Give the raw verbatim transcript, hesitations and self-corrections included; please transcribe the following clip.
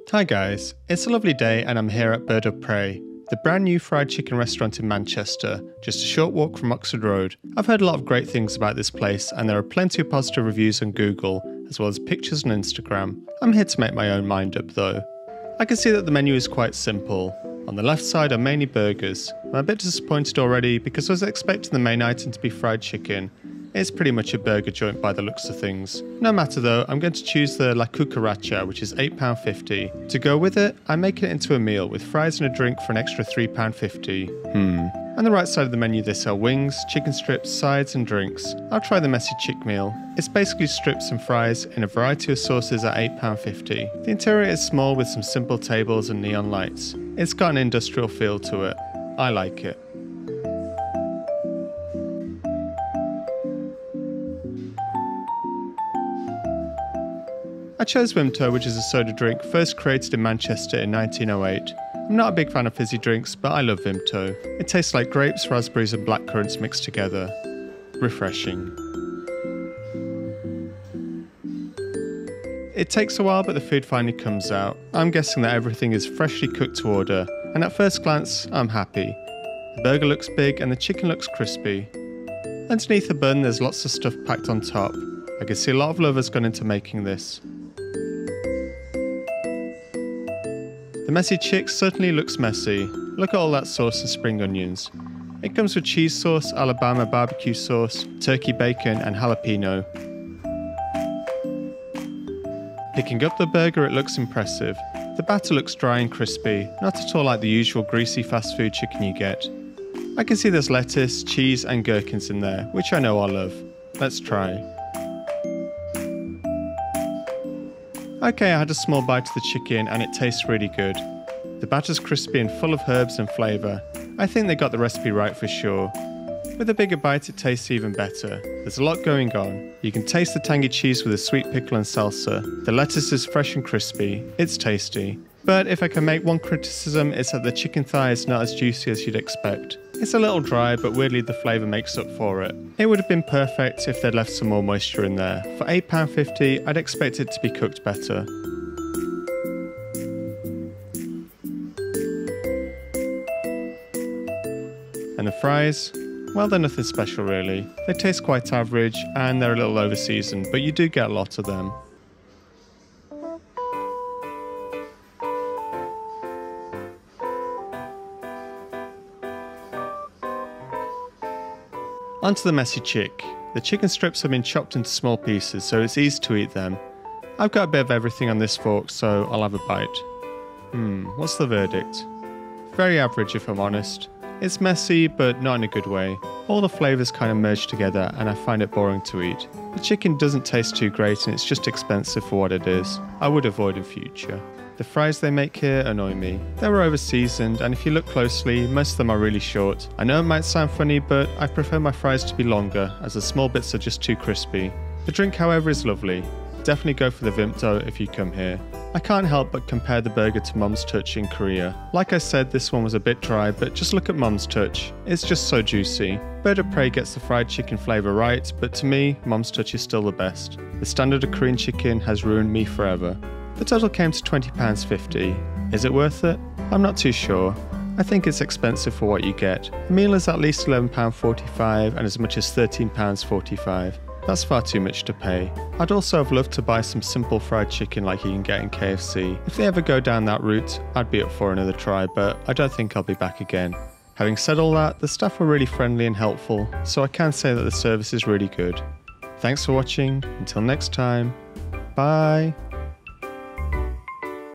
Hi guys, it's a lovely day and I'm here at Bird of Prey, the brand new fried chicken restaurant in Manchester, just a short walk from Oxford Road. I've heard a lot of great things about this place and there are plenty of positive reviews on Google, as well as pictures on Instagram. I'm here to make my own mind up though. I can see that the menu is quite simple. On the left side are mainly burgers. I'm a bit disappointed already because I was expecting the main item to be fried chicken. It's pretty much a burger joint by the looks of things. No matter though, I'm going to choose the La Cucaracha, which is eight pounds fifty. To go with it, I'm making it into a meal with fries and a drink for an extra three pounds fifty. Hmm. On the right side of the menu they sell wings, chicken strips, sides and drinks. I'll try the messy chick meal. It's basically strips and fries in a variety of sauces at eight pounds fifty. The interior is small with some simple tables and neon lights. It's got an industrial feel to it. I like it. I chose Vimto, which is a soda drink first created in Manchester in nineteen oh eight. I'm not a big fan of fizzy drinks, but I love Vimto. It tastes like grapes, raspberries and blackcurrants mixed together. Refreshing. It takes a while, but the food finally comes out. I'm guessing that everything is freshly cooked to order, and at first glance, I'm happy. The burger looks big and the chicken looks crispy. Underneath the bun, there's lots of stuff packed on top. I can see a lot of love has gone into making this. The messy chick certainly looks messy. Look at all that sauce and spring onions. It comes with cheese sauce, Alabama barbecue sauce, turkey bacon and jalapeno. Picking up the burger, it looks impressive. The batter looks dry and crispy, not at all like the usual greasy fast food chicken you get. I can see there's lettuce, cheese and gherkins in there, which I know I love. Let's try. Okay, I had a small bite of the chicken and it tastes really good. The batter's crispy and full of herbs and flavour. I think they got the recipe right for sure. With a bigger bite it tastes even better. There's a lot going on. You can taste the tangy cheese with the sweet pickle and salsa. The lettuce is fresh and crispy. It's tasty. But if I can make one criticism, it's that the chicken thigh is not as juicy as you'd expect. It's a little dry, but weirdly the flavour makes up for it. It would have been perfect if they'd left some more moisture in there. For eight pounds fifty, I'd expect it to be cooked better. And the fries? Well, they're nothing special really. They taste quite average and they're a little over seasoned, but you do get a lot of them. Onto the messy chick. The chicken strips have been chopped into small pieces, so it's easy to eat them. I've got a bit of everything on this fork, so I'll have a bite. Hmm, what's the verdict? Very average if I'm honest. It's messy, but not in a good way. All the flavours kind of merge together and I find it boring to eat. The chicken doesn't taste too great and it's just expensive for what it is. I would avoid in future. The fries they make here annoy me. They were over seasoned and if you look closely, most of them are really short. I know it might sound funny, but I prefer my fries to be longer as the small bits are just too crispy. The drink however is lovely. Definitely go for the Vimto if you come here. I can't help but compare the burger to Mom's Touch in Korea. Like I said, this one was a bit dry, but just look at Mom's Touch. It's just so juicy. Bird of Prey gets the fried chicken flavour right, but to me, Mom's Touch is still the best. The standard of Korean chicken has ruined me forever. The total came to twenty pounds fifty. Is it worth it? I'm not too sure. I think it's expensive for what you get. A meal is at least eleven pounds forty-five and as much as thirteen pounds forty-five. That's far too much to pay. I'd also have loved to buy some simple fried chicken like you can get in K F C. If they ever go down that route, I'd be up for another try, but I don't think I'll be back again. Having said all that, the staff were really friendly and helpful, so I can say that the service is really good. Thanks for watching. Until next time, bye.